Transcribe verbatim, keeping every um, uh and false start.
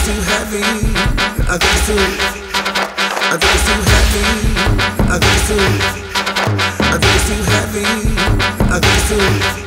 too heavy. I think it's too. I think it's too heavy. I think it's too. I think it's too heavy. I think it's too.